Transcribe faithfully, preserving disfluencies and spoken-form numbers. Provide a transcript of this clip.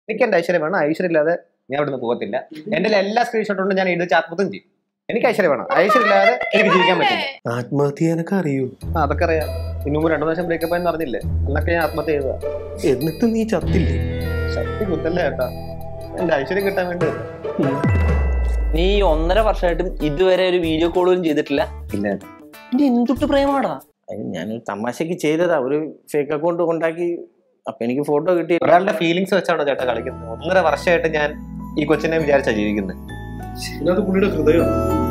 എനിക്ക് എന്റെ ഐശ്വര്യം വേണം. ഐശ്വര്യം ഇല്ലാതെ ഞാൻ ഇവിടുന്ന് പോകത്തില്ല. എന്റെ എല്ലാ സ്ക്രീൻഷോട്ട് കൊണ്ട് ഞാൻ ഇത് ആത്മഹത്യം ചെയ്യും. എനിക്ക് ഐശ്വര്യം വേണം. ഐശ്വര്യം ഇല്ലാതെ എനിക്ക് ജീവിക്കാൻ പറ്റില്ല. ആത്മഹത്യ എനക്ക് അറിയൂ. അതൊക്കെ അറിയാം. ഇന്നു മുമ്പ് രണ്ടു പ്രാവശ്യം ബ്രേക്കപ്പ് ആയെന്ന് പറഞ്ഞില്ലേ? അന്നൊക്കെ ഞാൻ ആത്മഹത്യ ചെയ്തതാ. എന്നിട്ട് നീ ചത്തില്ലേ? ശക്തി കുത്തല്ലേ ചേട്ടാ, എന്റെ ഐശ്വര്യം കിട്ടാൻ വേണ്ടി. നീ ഒന്നര വർഷമായിട്ടും ഇതുവരെ ഒരു വീഡിയോ കോളും ചെയ്തിട്ടില്ല? ഇല്ല. എന്തൊട്ട് പ്രേമാടാ? ഞാനൊരു തമാശക്ക് ചെയ്തതാ, ഒരു ഫേക്ക് അക്കൗണ്ട് ഉണ്ടാക്കി. അപ്പൊ എനിക്ക് ഫോട്ടോ കിട്ടി. ഒരാളുടെ ഫീലിങ്സ് വെച്ചാണോ ചേട്ടാ കളിക്കുന്നത്? ഒന്നര വർഷമായിട്ട് ഞാൻ ഈ കൊച്ചിനെ വിചാരിച്ചാ ജീവിക്കുന്നത്. പുള്ളിയുടെ ഹൃദയം